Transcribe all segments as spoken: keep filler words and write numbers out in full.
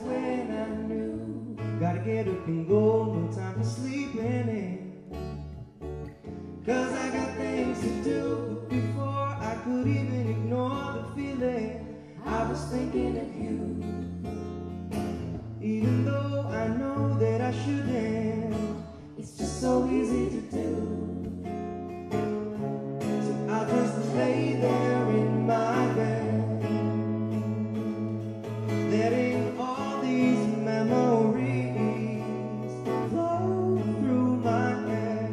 when I knew, gotta get up and go, no time for sleeping in. Cause I got things to do, but before I could even ignore the feeling, I was thinking of you. Even though I know that I shouldn't, it's just so easy to do. So I'll just lay there in my bed, letting all these memories flow through my head.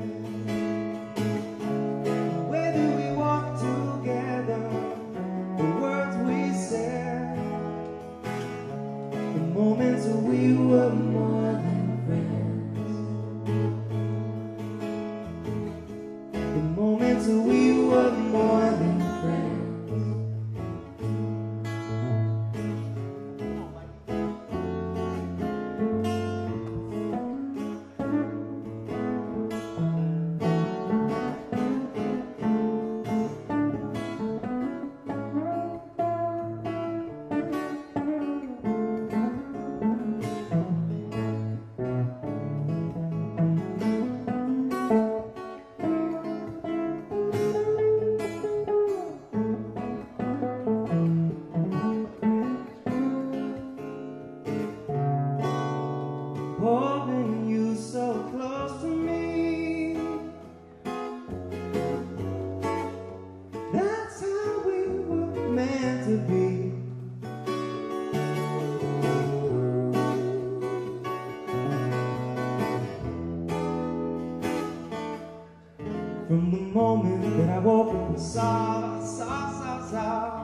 Whether we walk together, the words we said, the moments we were more than friends, the moments we were more than friends. Holding you so close to me, that's how we were meant to be. From the moment that I woke up and saw, saw, saw, saw,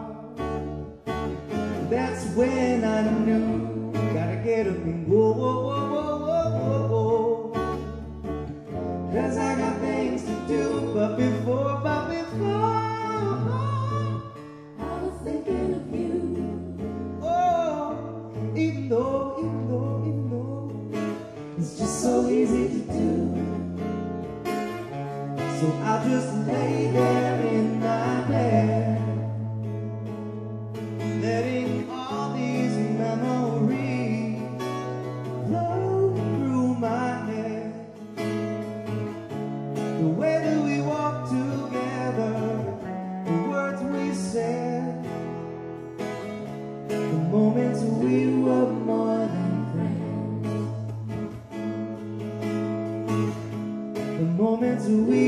that's when I knew, gotta get up and go, whoa, whoa, whoa, whoa, whoa, whoa. Cause I got things to do, but before, but before, I was thinking of you. Oh, even though, even though, even though, it's just so easy to do. So I'll just lay there in my bed, letting all these memories flow through my head. The way that we walked together, the words we said, the moments we were more than friends, the moments we